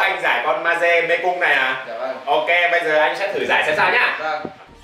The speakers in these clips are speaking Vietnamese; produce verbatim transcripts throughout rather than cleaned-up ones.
anh giải con Maze mê cung này à? Dạ vâng. Ok, bây giờ anh sẽ thử giải xem sao nhá. Vâng.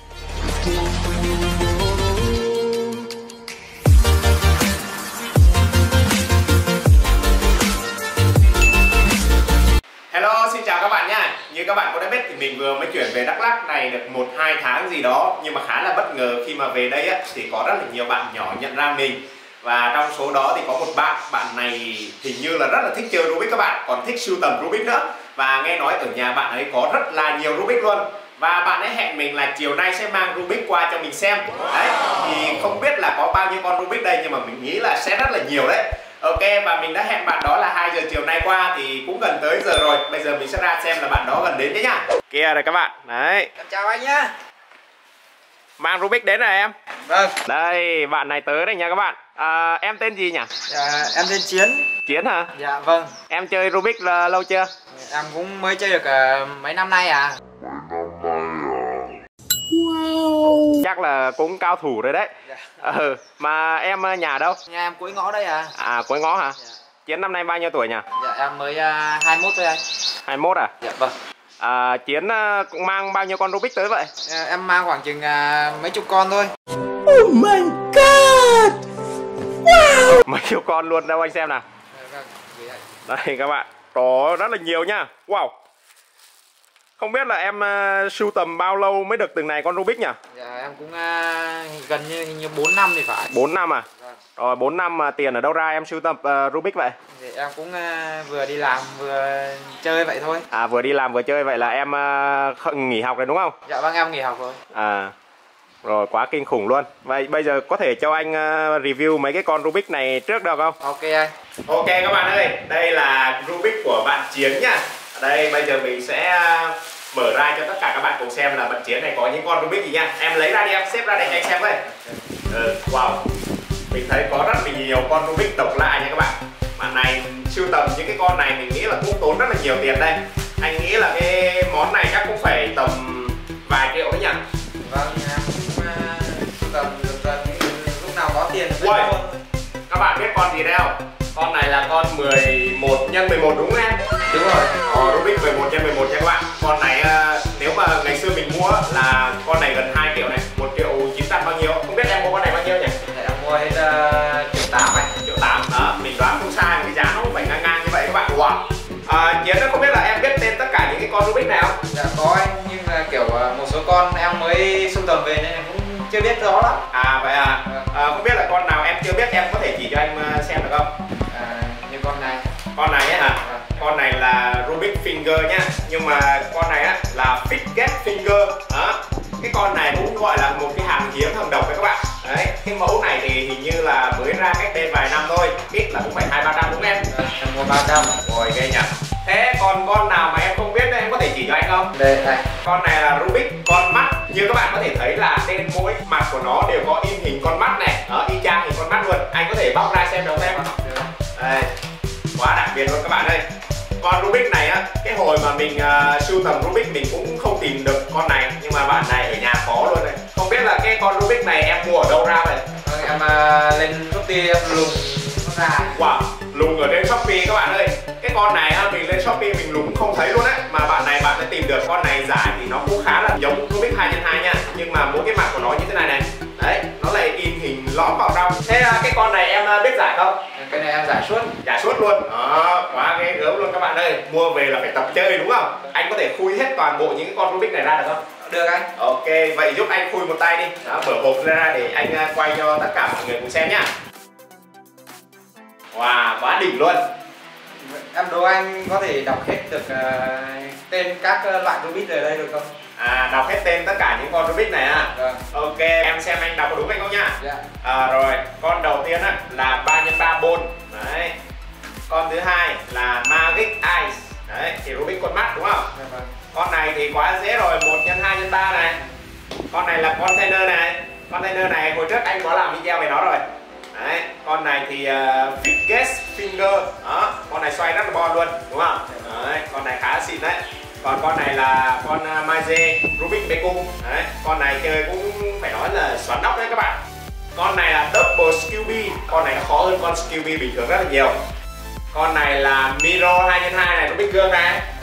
Hello, xin chào các bạn nhá. Như các bạn có đã biết thì mình vừa mới chuyển về Đắk Lắk này được một hai tháng gì đó, nhưng mà khá là bất ngờ khi mà về đây á thì có rất là nhiều bạn nhỏ nhận ra mình. Và trong số đó thì có một bạn, bạn này hình như là rất là thích chơi Rubik các bạn, còn thích sưu tầm Rubik nữa. Và nghe nói ở nhà bạn ấy có rất là nhiều Rubik luôn. Và bạn ấy hẹn mình là chiều nay sẽ mang Rubik qua cho mình xem. Đấy, thì không biết là có bao nhiêu con Rubik đây, nhưng mà mình nghĩ là sẽ rất là nhiều đấy. Ok, và mình đã hẹn bạn đó là hai giờ chiều nay qua thì cũng gần tới giờ rồi. Bây giờ mình sẽ ra xem là bạn đó gần đến đấy nhá. Kia rồi các bạn, đấy. Chào anh nhá. Mang Rubik đến rồi em. Vâng. Đây, bạn này tới đây nha các bạn. À, em tên gì nhỉ? Dạ, em tên Chiến. Chiến hả? Dạ vâng. Em chơi Rubik là lâu chưa? Em cũng mới chơi được uh, mấy năm nay à. Wow. Chắc là cũng cao thủ rồi đấy. Dạ. Ừ, mà em nhà đâu? Nhà em cuối ngõ đây à. À, cuối ngõ hả? Dạ. Chiến năm nay bao nhiêu tuổi nhỉ? Dạ em mới uh, hai mươi mốt thôi anh. hai mươi mốt à? Dạ vâng. À, Chiến uh, cũng mang bao nhiêu con Rubik tới vậy? À, em mang khoảng chừng uh, mấy chục con thôi. Oh my god. Wow. Mấy chục con luôn đâu anh xem nào. Vâng. Đây các bạn, có rất là nhiều nha. Wow. Không biết là em uh, sưu tầm bao lâu mới được từng này con Rubik nhỉ? Dạ em cũng uh, gần như hình như bốn năm thì phải. bốn năm à? Vâng. Rồi bốn năm mà tiền ở đâu ra em sưu tầm uh, Rubik vậy? Thì em cũng uh, vừa đi làm vừa chơi vậy thôi. À, vừa đi làm vừa chơi vậy là em uh, nghỉ học rồi đúng không? Dạ vâng, em nghỉ học rồi. À, rồi quá kinh khủng luôn. Vậy bây giờ có thể cho anh uh, review mấy cái con Rubik này trước được không? Ok anh. Ok các bạn ơi, đây là Rubik của bạn Chiến nhá. Ở đây bây giờ mình sẽ uh, mở ra cho tất cả các bạn cùng xem là bạn Chiến này có những con Rubik gì nha. Em lấy ra đi, em xếp ra để cho anh xem với. Ừ, wow. Mình thấy có rất là nhiều con Rubik độc lạ nha các bạn. Bạn này sưu tầm những cái con này mình nghĩ là cũng tốn rất là nhiều tiền đây. Anh nghĩ là cái món này chắc cũng phải tầm vài triệu đấy nhỉ? Vâng, em cũng uh, tầm được gần lúc nào có tiền Ui, các bạn biết con gì đây không? Con này là con mười một nhân mười một đúng không em? Đúng rồi. Ờ, Rubik mười một nhân mười một nha các bạn. Con này uh, nếu mà ngày xưa mình mua là con này gần hai triệu này, một triệu chín trăm bao nhiêu? Không biết em mua con này bao nhiêu nhỉ? Thì em mua hết uh, triệu tám này. Triệu tám đó, mình đoán không sai, cái giá nó cũng phải ngang ngang như vậy các bạn. Wow. À, Chiến không biết là em biết tên tất cả những cái con Rubik này không? Dạ có anh, nhưng mà kiểu uh, một số con em mới sưu tầm về nên em cũng chưa biết rõ lắm. À vậy à? À, không biết là con nào em chưa biết em có thể chỉ cho anh xem được không? À, như con này. Con này ấy hả? À. Con này là Rubik Finger nhá. Nhưng mà con này á là Fidget Finger đó. Cái con này cũng gọi là một cái hàng hiếm hàng độc đấy các bạn. Đấy, cái mẫu này thì hình như là mới ra cách đây vài năm thôi. Ít là cũng phải hai ba trăm đúng không em? À, em mua ba trăm. Rồi ghê nhỉ. Thế còn con nào mà em không biết em có thể chỉ cho anh không? Đây này. Con này là Rubik con mắt. Như các bạn có thể thấy là trên mỗi mặt của nó đều có in hình con mắt này. Đó, y chang hình con mắt luôn. Anh có thể bóc ra xem được không em? Đây, quá đặc biệt luôn các bạn ơi. Con Rubik này á, cái hồi mà mình uh, sưu tầm Rubik mình cũng không tìm được con này, nhưng mà bạn này ở nhà có luôn này. Không biết là cái con Rubik này em mua ở đâu ra vậy? Vâng, em uh, lên Shopee em lùng nó ra. Wow, lùng ở trên Shopee các bạn ơi. Cái con này á, mình lên Shopee mình lùng không thấy luôn á. Mà bạn này bạn đã tìm được con này giải thì nó cũng khá là giống Rubik hai nhân hai nha. Nhưng mà mỗi cái mặt của nó như thế này này. Đấy, nó lại in hình lõm vào trong. Thế uh, cái con này em uh, biết giải không? Cái này em giải suốt. Giải suốt luôn. Đó, quá ghê gớm luôn các bạn ơi. Mua về là phải tập chơi đúng không? Anh có thể khui hết toàn bộ những cái con Rubik này ra được không? Được anh. Ok, vậy giúp anh khui một tay đi. Đó, mở hộp ra để anh uh, quay cho tất cả mọi người cùng xem nhá. Wow, quá đỉnh luôn. Em đố anh có thể đọc hết được uh, tên các uh, loại Rubik ở đây được không? À, đọc hết tên tất cả những con Rubik này à? Vâng. Ok, em xem anh đọc có đúng hay không nhá. Dạ. À, rồi, con đầu tiên á là ba nhân ba bôn. Đấy. Con thứ hai là Magic Eyes. Đấy, thì Rubik con mắt đúng không? Dạ vâng. Con này thì quá dễ rồi, một nhân hai nhân ba này. Con này là container này. Container này hồi trước anh có làm video về nó rồi. Đấy, con này thì uh, Fidget Finger. Đó, con này xoay rất là bon luôn, đúng không? Đấy, con này khá xịn đấy. Còn con này là con uh, Maze Rubik mê cung. Đấy, con này chơi cũng phải nói là xoắn óc đấy các bạn. Con này là Double Scooby. Con này nó khó hơn con Scooby bình thường rất là nhiều. Con này là Miro hai nhân hai này, Rubik gương này.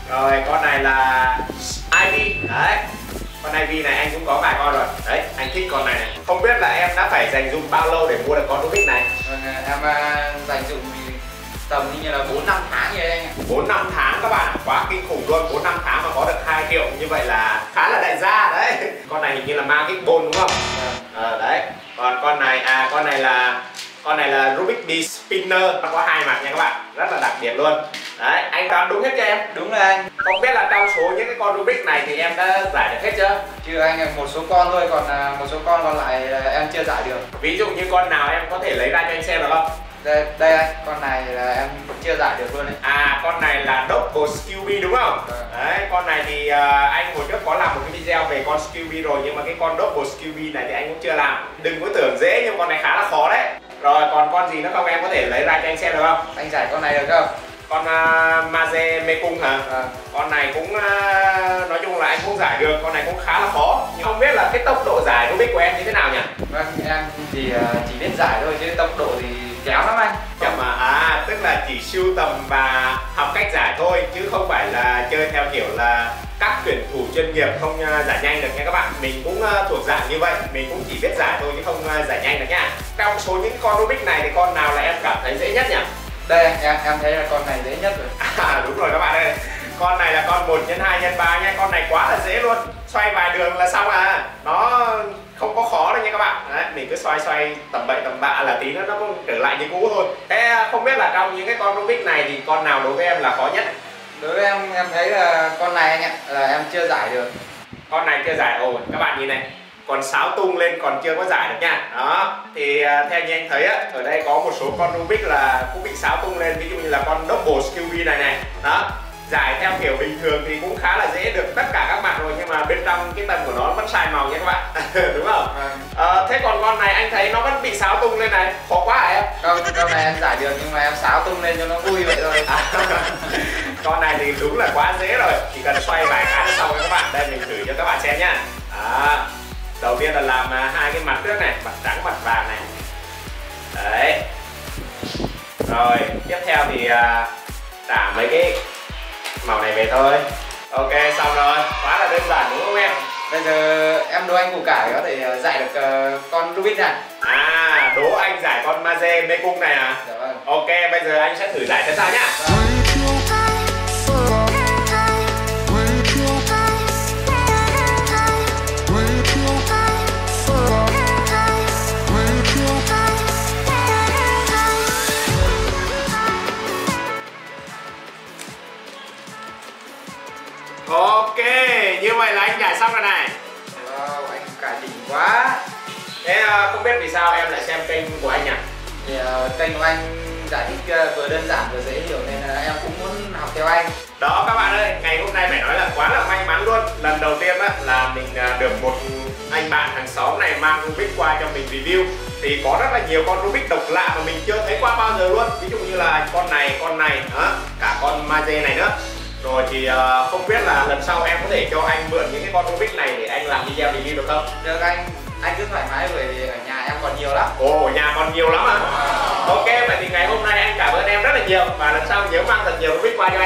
Rồi con này là Ivy đấy, con Ivy này anh cũng có vài con rồi đấy, anh thích con này này. Không biết là em đã phải dành dụm bao lâu để mua được con Rubik này? Vâng, em uh, dành dụm tầm như là bốn năm tháng vậy anh ạ. bốn năm tháng các bạn, quá kinh khủng luôn. Bốn năm tháng mà có được hai triệu như vậy là khá là đại gia đấy. Con này hình như là Magic Ball đúng không? Ờ à, đấy. Còn con này à con này là con này là Rubik D Spinner, nó có hai mặt nha các bạn, rất là đặc biệt luôn. Đấy, anh đoán đúng hết cho em. Đúng rồi anh. Không biết là trong số những cái con Rubik này thì em đã giải được hết chưa? Chưa anh, một số con thôi, còn một số con còn lại em chưa giải được. Ví dụ như con nào em có thể lấy ra cho anh xem được không? Đây, đây anh, con này là em chưa giải được luôn đấy. À, con này là Double Scooby đúng không? À. Đấy, con này thì uh, anh hồi trước có làm một cái video về con Scooby rồi, nhưng mà cái con Double Scooby này thì anh cũng chưa làm. Đừng có tưởng dễ, nhưng con này khá là khó đấy. Rồi, còn con gì nữa không, em có thể lấy ra cho anh xem được không? Anh giải con này được không? Con uh, Maze Mekung hả? À. Con này cũng uh, nói chung là anh cũng giải được, con này cũng khá là khó. Nhưng không biết là cái tốc độ giải Rubik của em như thế nào nhỉ? Vâng, em thì uh, chỉ biết giải thôi chứ tốc độ thì kéo lắm anh. Chậm mà, à, tức là chỉ sưu tầm và học cách giải thôi, chứ không phải là chơi theo kiểu là các tuyển thủ chuyên nghiệp không uh, giải nhanh được nha các bạn. Mình cũng uh, thuộc dạng như vậy, mình cũng chỉ biết giải thôi chứ không uh, giải nhanh được nha. Trong số những con Rubik này thì con nào là em cảm thấy dễ nhất nhỉ? Đây em em thấy là con này dễ nhất rồi. À đúng rồi các bạn ơi. Con này là con một nhân hai nhân ba nha, con này quá là dễ luôn. Xoay vài đường là xong à. Nó không có khó đâu nha các bạn. Đấy, mình cứ xoay xoay tầm bậy tầm bạ là tí nữa nó cũng trở lại như cũ thôi. Thế không biết là trong những cái con Rubik này thì con nào đối với em là khó nhất? Đối với em em thấy là con này anh ạ, là em chưa giải được. Con này chưa giải rồi, các bạn nhìn này, còn sáo tung lên còn chưa có giải được nha. Đó, thì uh, theo như anh thấy á, ở đây có một số con Rubik là cũng bị sáo tung lên, ví dụ như là con Double Scooby này này. Đó, giải theo kiểu bình thường thì cũng khá là dễ được tất cả các mặt rồi, nhưng mà bên trong cái tầng của nó vẫn sai màu nha các bạn. Đúng không? À, thế còn con này anh thấy nó vẫn bị sáo tung lên này, khó quá hả em? Không, con này em giải được nhưng mà em sáo tung lên cho nó vui vậy thôi. À, con này thì đúng là quá dễ rồi, chỉ cần xoay vài cái là xong rồi các bạn. Đây mình thử cho các bạn xem nhá. À, đầu tiên là làm hai cái mặt trước này, mặt trắng mặt vàng này. Đấy. Rồi tiếp theo thì uh, trả mấy cái màu này về thôi. Ok, xong rồi, quá là đơn giản đúng không em? Bây giờ em đố anh củ cải có thể giải được uh, con Rubik này. À, đố anh giải con Maze Mekung này à? Dạ vâng. Ok, bây giờ anh sẽ thử giải xem sao nhá. Vâng. Ok, như vậy là anh giải xong rồi này. Wow, anh cải đỉnh quá. Thế uh, không biết vì sao em lại xem kênh của anh nhỉ? Thì uh, kênh của anh giải thích uh, vừa đơn giản vừa dễ hiểu nên uh, em cũng muốn học theo anh. Đó các bạn ơi, ngày hôm nay phải nói là quá là may mắn luôn. Lần đầu tiên á, là mình uh, được một anh bạn hàng xóm này mang Rubik qua cho mình review. Thì có rất là nhiều con Rubik độc lạ mà mình chưa thấy qua bao giờ luôn. Ví dụ như là con này, con này, đó, cả con Maze này nữa. Rồi thì uh, không biết là lần sau em có thể cho anh mượn những cái con Rubik này để anh làm video review được không? Được anh, anh cứ thoải mái bởi vì ở nhà em còn nhiều lắm. Ồ, ở nhà còn nhiều lắm à? Ok, vậy thì ngày hôm nay anh cảm ơn em rất là nhiều. Và lần sau nhớ mang thật nhiều Rubik qua cho